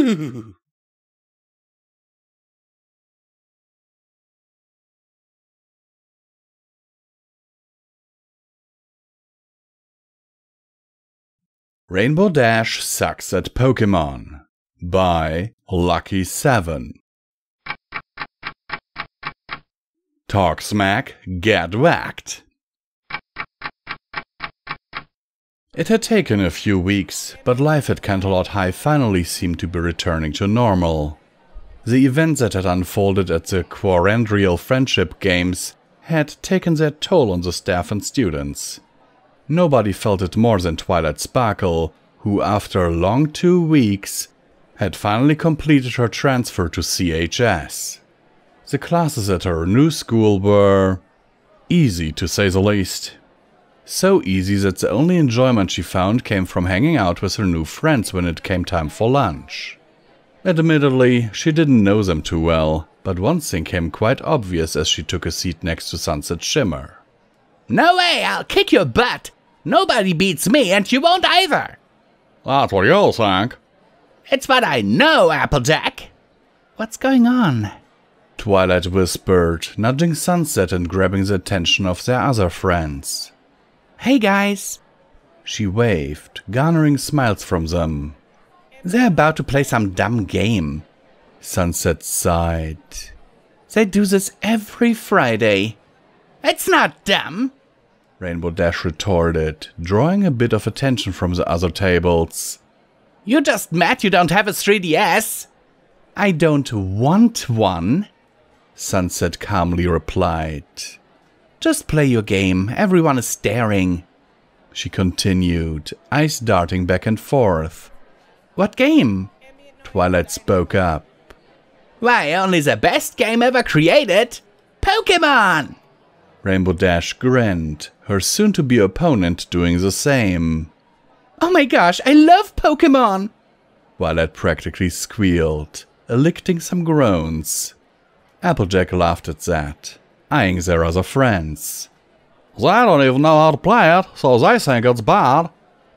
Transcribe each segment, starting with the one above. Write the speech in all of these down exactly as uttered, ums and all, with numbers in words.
Rainbow Dash Sucks at Pokemon by Lucky seven. Talk smack, get whacked. It had taken a few weeks, but life at Canterlot High finally seemed to be returning to normal. The events that had unfolded at the Quarandrial Friendship Games had taken their toll on the staff and students. Nobody felt it more than Twilight Sparkle, who after a long two weeks had finally completed her transfer to C H S. The classes at her new school were easy, to say the least. So easy that the only enjoyment she found came from hanging out with her new friends when it came time for lunch. Admittedly, she didn't know them too well, but one thing came quite obvious as she took a seat next to Sunset Shimmer. No way, I'll kick your butt! Nobody beats me, and you won't either! That's what you think. It's what I know, Applejack! What's going on? Twilight whispered, nudging Sunset and grabbing the attention of their other friends. Hey guys! She waved, garnering smiles from them. They're about to play some dumb game. Sunset sighed. They do this every Friday. It's not dumb! Rainbow Dash retorted, drawing a bit of attention from the other tables. You're just mad you don't have a three D S. I don't want one, Sunset calmly replied. Just play your game, everyone is staring. She continued, eyes darting back and forth. What game? Twilight spoke up. Why, only the best game ever created! Pokemon! Rainbow Dash grinned, her soon-to-be opponent doing the same. Oh my gosh, I love Pokemon! Twilight practically squealed, elicting some groans. Applejack laughed at that, eyeing their other friends. They don't even know how to play it, so they think it's bad.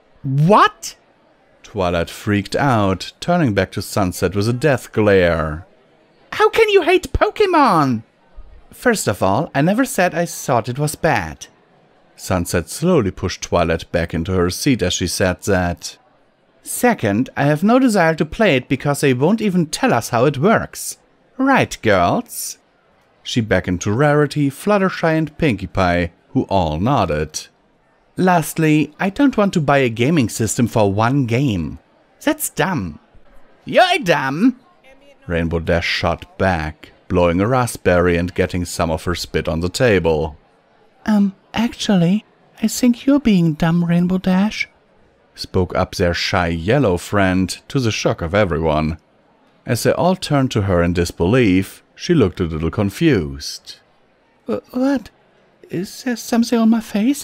What? Twilight freaked out, turning back to Sunset with a death glare. How can you hate Pokemon? First of all, I never said I thought it was bad. Sunset slowly pushed Twilight back into her seat as she said that. Second, I have no desire to play it because they won't even tell us how it works. Right, girls? She beckoned to Rarity, Fluttershy and Pinkie Pie, who all nodded. Lastly, I don't want to buy a gaming system for one game. That's dumb. You're dumb! Rainbow Dash shot back, blowing a raspberry and getting some of her spit on the table. Um, actually, I think you're being dumb, Rainbow Dash, spoke up their shy yellow friend, to the shock of everyone. As they all turned to her in disbelief, she looked a little confused. What? Is there something on my face?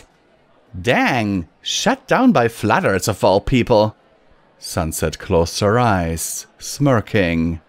Dang, shut down by Flutterts of all people. Sunset closed her eyes, smirking.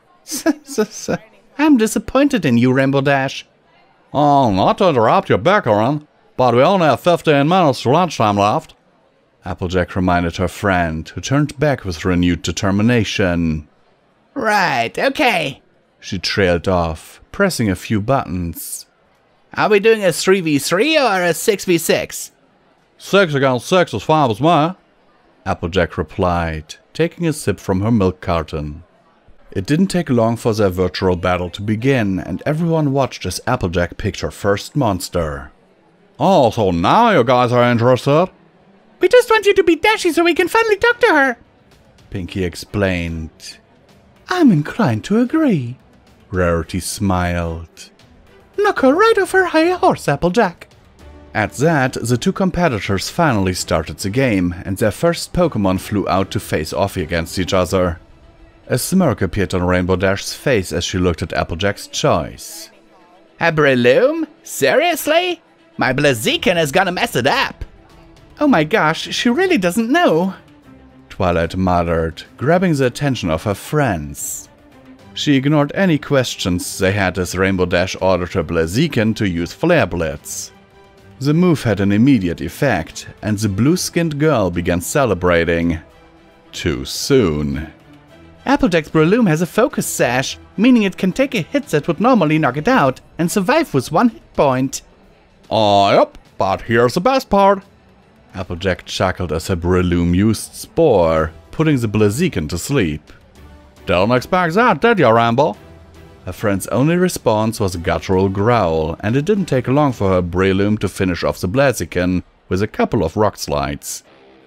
I'm disappointed in you, Rainbow Dash. Oh, not to interrupt your bickering, but we only have fifteen minutes to lunchtime left. Applejack reminded her friend, who turned back with renewed determination. Right, okay. She trailed off, pressing a few buttons. Are we doing a three v three or a six v six? Six against six is fine with me, Applejack replied, taking a sip from her milk carton. It didn't take long for their virtual battle to begin, and everyone watched as Applejack picked her first monster. Oh, so now you guys are interested? We just want you to be Dashy so we can finally talk to her, Pinkie explained. I'm inclined to agree. Rarity smiled. Knock her right off her high horse, Applejack. At that, the two competitors finally started the game, and their first Pokemon flew out to face off against each other. A smirk appeared on Rainbow Dash's face as she looked at Applejack's choice. A Breloom? Seriously? My Blaziken is gonna mess it up. Oh my gosh, she really doesn't know. Twilight muttered, grabbing the attention of her friends. She ignored any questions they had as Rainbow Dash ordered her Blaziken to use Flare Blitz. The move had an immediate effect, and the blue-skinned girl began celebrating. Too soon. Applejack's Breloom has a focus sash, meaning it can take a hit that would normally knock it out and survive with one hit point. Oh, yep, but here's the best part. Applejack chuckled as her Breloom used Spore, putting the Blaziken to sleep. Didn't expect that, did ya, Rambo? Her friend's only response was a guttural growl, and it didn't take long for her Breloom to finish off the Blaziken with a couple of rock slides.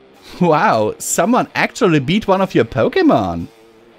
Wow, someone actually beat one of your Pokémon!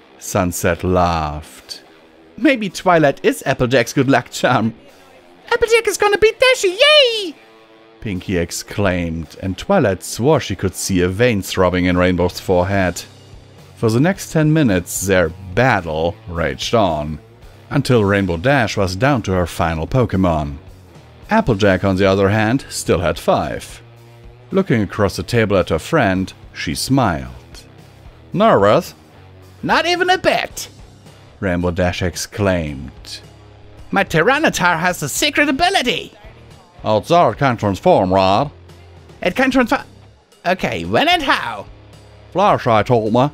Sunset laughed. Maybe Twilight is Applejack's good luck charm. Applejack is gonna beat Dashie, yay! Pinkie exclaimed, and Twilight swore she could see a vein throbbing in Rainbow's forehead. For the next ten minutes, their battle raged on, until Rainbow Dash was down to her final Pokémon. Applejack, on the other hand, still had five. Looking across the table at her friend, she smiled. Nervous? Not even a bit! Rainbow Dash exclaimed. My Tyranitar has a secret ability! Oh, that can transform, right? It can transform... Okay, when and how? Fluttershy told me.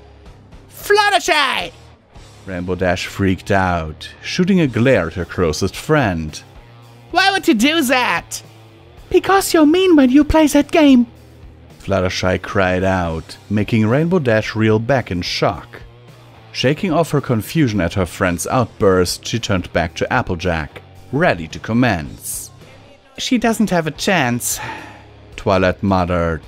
Fluttershy! Rainbow Dash freaked out, shooting a glare at her closest friend. Why would you do that? Because you're mean when you play that game. Fluttershy cried out, making Rainbow Dash reel back in shock. Shaking off her confusion at her friend's outburst, she turned back to Applejack, ready to commence. She doesn't have a chance, Twilight muttered.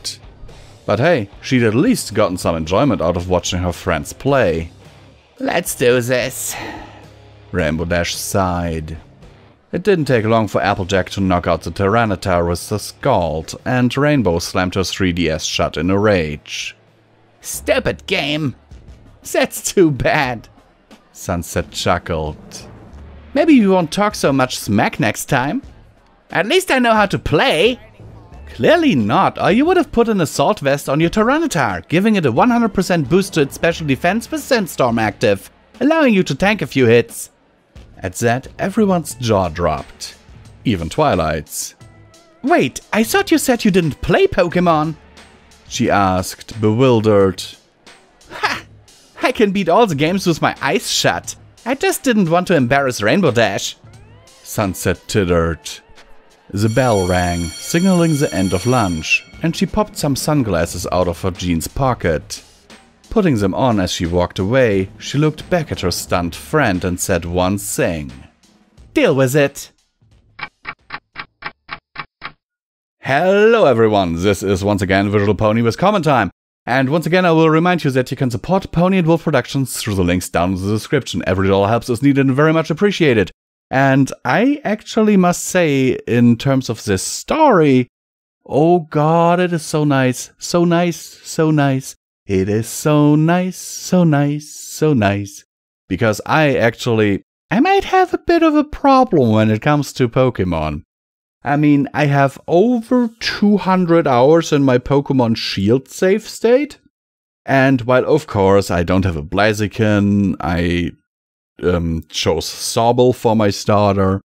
But hey, she'd at least gotten some enjoyment out of watching her friends play. Let's do this. Rainbow Dash sighed. It didn't take long for Applejack to knock out the Tyranitar with the Scald, and Rainbow slammed her three D S shut in a rage. Stupid game. That's too bad. Sunset chuckled. Maybe you won't talk so much smack next time. At least I know how to play. Clearly not, or you would have put an Assault Vest on your Tyranitar, giving it a one hundred percent boost to its special defense with Sandstorm active, allowing you to tank a few hits. At that, everyone's jaw dropped. Even Twilight's. Wait, I thought you said you didn't play Pokémon? She asked, bewildered. Ha! I can beat all the games with my eyes shut. I just didn't want to embarrass Rainbow Dash. Sunset tittered. The bell rang, signaling the end of lunch, and she popped some sunglasses out of her jeans pocket. Putting them on as she walked away, she looked back at her stunned friend and said one thing. Deal with it. Hello everyone, this is once again Visual Pony with comment time. And once again I will remind you that you can support Pony and Wolf Productions through the links down in the description. Every dollar helps is needed and very much appreciated. And I actually must say, in terms of this story, oh god, it is so nice, so nice, so nice. It is so nice, so nice, so nice. Because I actually, I might have a bit of a problem when it comes to Pokemon. I mean, I have over two hundred hours in my Pokemon Shield save state. And while of course I don't have a Blaziken, I um, chose Sobble for my starter.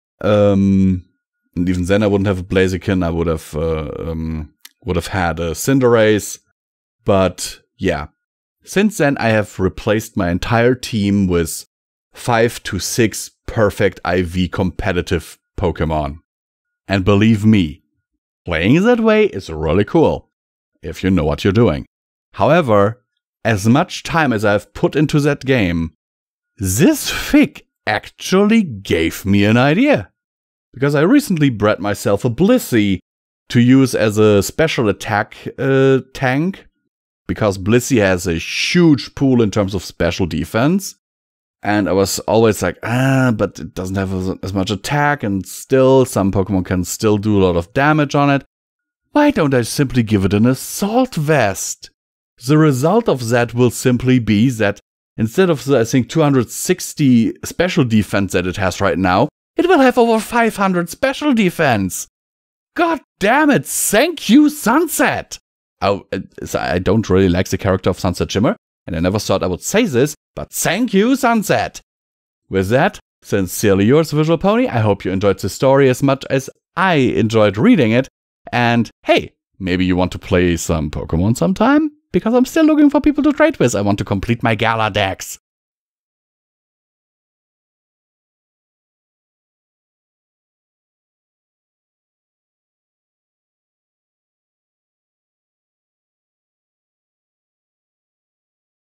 Um, and even then I wouldn't have a Blaziken, I would have, uh, um, would have had a Cinderace. But yeah, since then I have replaced my entire team with five to six perfect I V competitive Pokemon. And believe me, playing that way is really cool, if you know what you're doing. However, as much time as I've put into that game, this fic actually gave me an idea. Because I recently bred myself a Blissey to use as a special attack uh, tank. Because Blissey has a huge pool in terms of special defense. And I was always like, ah, but it doesn't have as much attack, and still, some Pokemon can still do a lot of damage on it. Why don't I simply give it an Assault Vest? The result of that will simply be that instead of the, I think, two hundred sixty special defense that it has right now, it will have over five hundred special defense. God damn it, thank you, Sunset! Oh, I don't really like the character of Sunset Shimmer, and I never thought I would say this, but thank you, Sunset! With that, sincerely yours, Visual Pony. I hope you enjoyed the story as much as I enjoyed reading it. And hey, maybe you want to play some Pokemon sometime? because I'm still looking for people to trade with. I want to complete my Gala decks.